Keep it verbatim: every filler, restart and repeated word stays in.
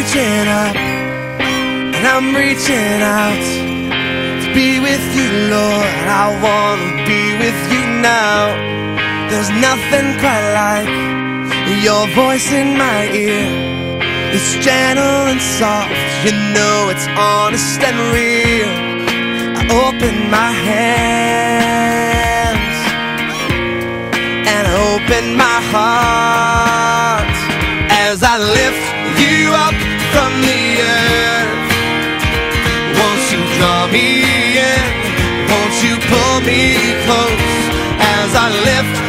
reaching up, and I'm reaching out to be with you, Lord. I wanna be with you now. There's nothing quite like your voice in my ear. It's gentle and soft, you know it's honest and real. I open my hands and I open my heart as I lift you up from the earth. Won't you draw me in? Won't you pull me close as I lift